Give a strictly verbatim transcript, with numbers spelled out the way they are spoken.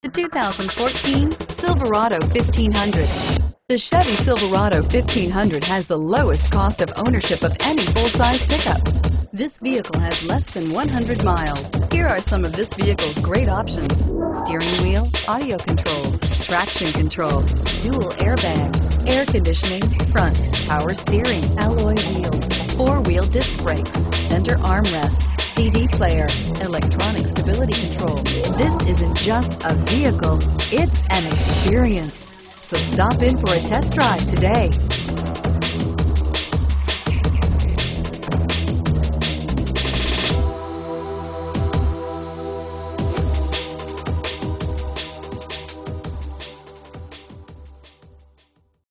The two thousand fourteen Silverado fifteen hundred. The Chevy Silverado fifteen hundred has the lowest cost of ownership of any full-size pickup. This vehicle has less than one hundred miles. Here are some of this vehicle's great options: steering wheel audio controls, traction control, dual airbags, air conditioning, front, power steering, alloy wheels, four-wheel disc brakes, center armrest, C D player, electronic stability control. This isn't just a vehicle, it's an experience. So stop in for a test drive today.